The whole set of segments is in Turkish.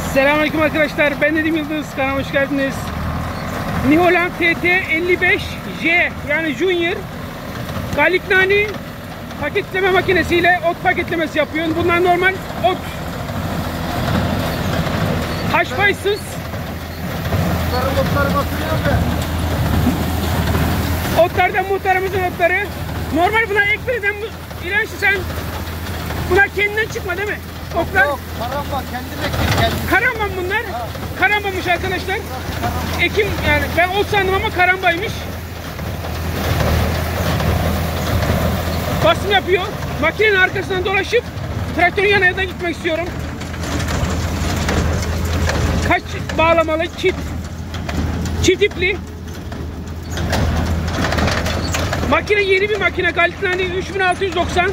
Selamünaleyküm arkadaşlar. Ben Nedim Yıldız. Kanalıma hoş geldiniz. New Holland TT 55J yani Junior Galignani paketleme makinesiyle ot paketlemesi yapıyor. Bunlar normal ot. Haşpaysız. Otlardan muhtarımızın otları. Normal bunlar ekmeden İlaçlı sen. Bunlar kendinden çıkma değil mi? Otlar. Yok, karamba kendine ektim. Karamban bunlar. Ha. Karambamış arkadaşlar. Ekim yani ben ot sandım ama karambaymış. Basım yapıyor. Makinenin arkasından dolaşıp traktörün yanına da gitmek istiyorum. Kaç bağlamalı çift ipli. Makine yeni bir makine. Galignani 3690.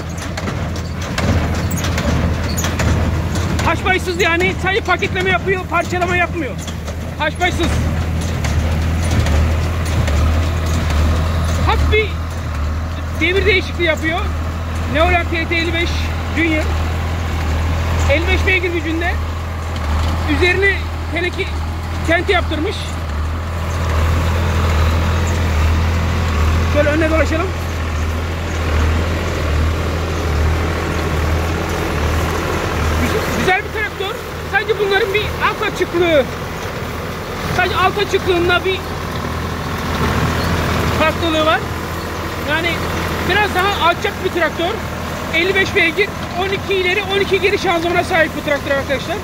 Haşpaysız yani sadece paketleme yapıyor, parçalama yapmıyor. Haşpaysız. Hafif bir devir değişikliği yapıyor. New Holland TT 55 Junior. 55 beygir gücünde. Üzerine tente yaptırmış. Şöyle önüne dolaşalım. Güzel bir traktör. Sadece bunların bir alt açıklığı. Sadece alt açıklığında bir farklılığı var. Yani biraz daha alçak bir traktör. 55 beygir, 12 ileri, 12 geri şanzımana sahip bu traktör arkadaşlar.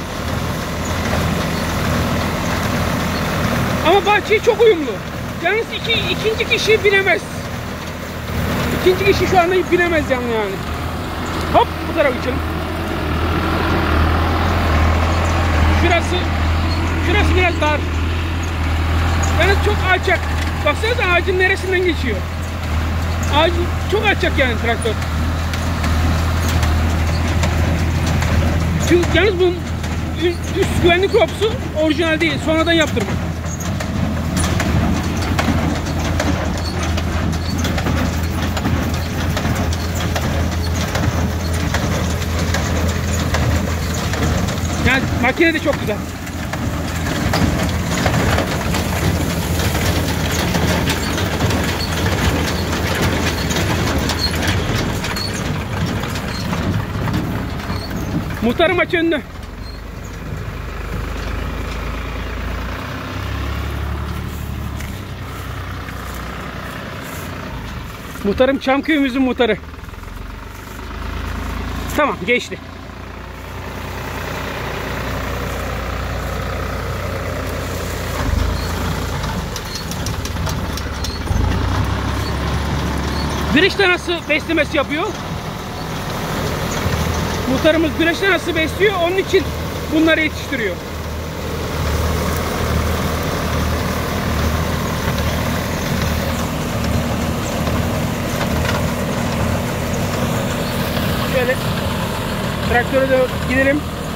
Ama bahçeye çok uyumlu. Yalnız ikinci kişi binemez. İkinci kişi şu anda binemez yani. Hop bu tarafa geçelim. Şurası biraz dar. Yani çok alçak. Baksanıza ağacın neresinden geçiyor. Ağacın çok alçak yani traktör. Yalnız bunun üst güvenlik ropsu orijinal değil. Sonradan yaptırma. Yani makine de çok güzel. Muhtarım aç önünü. Muhtarım Çamköy'ümüzün muhtarı. Tamam geçti. Güneş tanası beslemesi yapıyor. Muhtarımız güneş tanası besliyor. Onun için bunları yetiştiriyor. Şöyle traktöre de gidelim.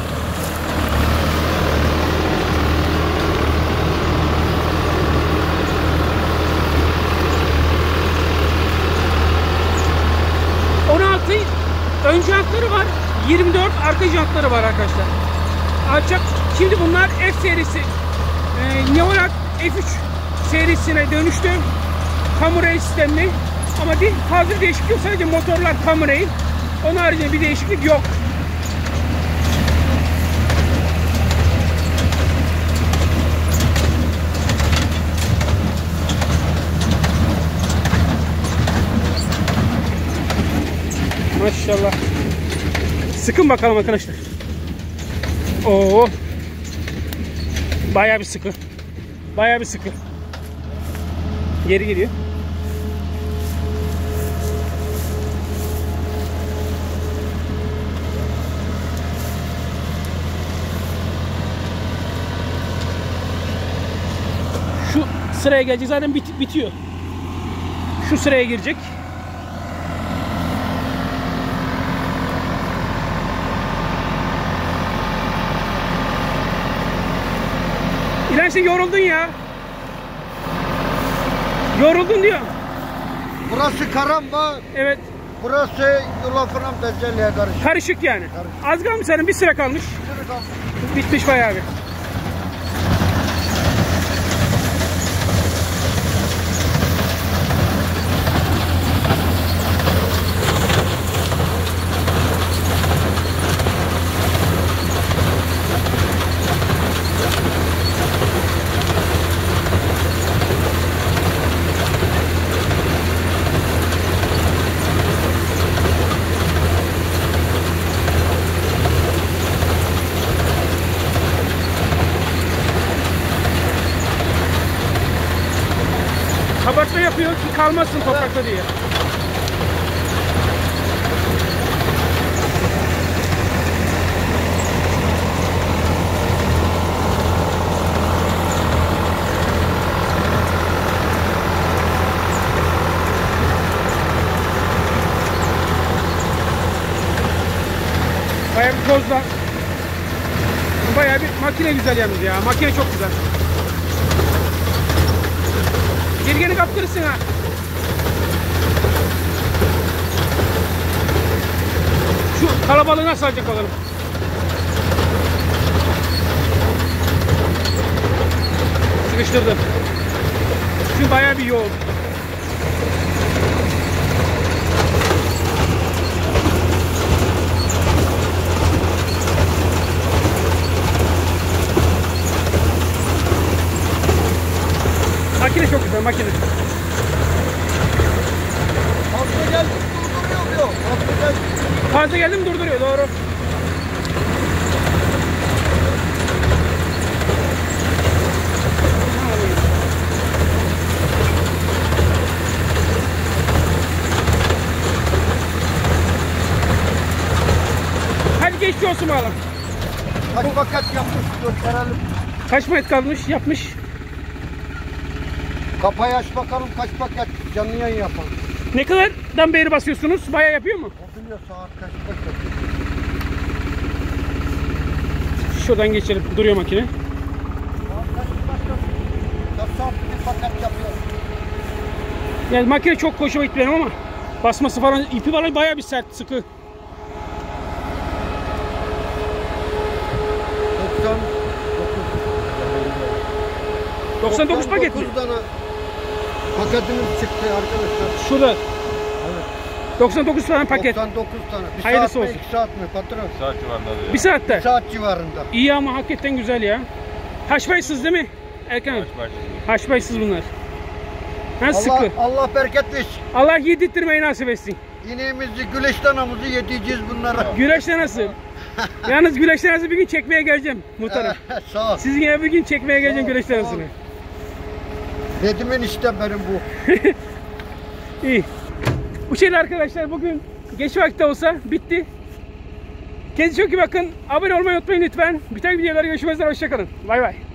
Ön jantları var. 24 arka jantları var arkadaşlar. Alçak. Şimdi bunlar F serisi. New Holland F3 serisine dönüştü. Kamu rail sistemli. Ama fazla değişiklik yok. Sadece motorlar kamu rail. Onun haricinde bir değişiklik yok. Maşallah. Sıkın bakalım arkadaşlar. Oo. Bayağı bir sıkı. Bayağı bir sıkı. Geri geliyor. Şu sıraya gelecek zaten bitiyor. Şu sıraya girecek. İlan sen yoruldun ya. Yoruldun diyor. Burası karamba. Evet. Burası yulafına bezelye karışık. Karışık yani. Karışık. Az kalmış senin, bir sıra kalmış. Bir sıra kalmış. Bitmiş bayağı bir. çalışma yapıyor ki kalmasın toprakta diye. Bayağı bir tozla. Bayağı bir makine güzel yalnız ya. Makine çok güzel. Gergeni kaptırırsın ha. Şu kalabalığı nasıl alacak bakalım. Sıkıştırdım. Çünkü bayağı bir yoğun. Makine çok güzel, makine. Fazla geldi durduruyor diyor. Fazla geldi. Fazla geldi mi durduruyor, doğru. Hadi geçmiş olsun bakalım. Kaç paket yapmış gösterelim. Kaç paket kalmış, yapmış. Kapayı aç bakalım kaç paket canlı yayın yapalım. Ne kadardan beri basıyorsunuz? Bayağı yapıyor mu? O biliyor saat kaç paket. Şuradan geçelim. Duruyor makine. Saat kaç paket? Kaç saat bir paket yapıyor. Yani makine çok hoşuma gitti benim ama basması falan, ipi falan bayağı bir sert, sıkı. 99 paket mi? 99 tane paketimiz çıktı arkadaşlar. Şurada. Evet. 99 tane paket. 99 tane. Bir Hayırlısı saat mi, olsun. 2 saat mi patron? Saat civarında diyor. Bir saatte. 1 saat civarında. İyi ama hakikaten güzel ya. Haşpaysız değil mi Erkan? Haşpaysız bunlar. Ha, sıkı. Allah bereket versin. Allah yedirttirmeyi nasip etsin. İneğimizi, güleş danamızı yedeceğiz bunlara. Güneşte nasıl? Yalnız güneşte nasıl bir gün çekmeye geleceğim muhtarım. Sağ ol. Sizin yine bir gün çekmeye geleceğim güneşte Sağ ol. nasıl. Dedimin işte benim bu. İyi. Bu şeyler arkadaşlar bugün geç vakti olsa bitti. Kendinize çok iyi bakın. Abone olmayı unutmayın lütfen. Bir tane videolara görüşmek üzere. Hoşçakalın. Bay bay.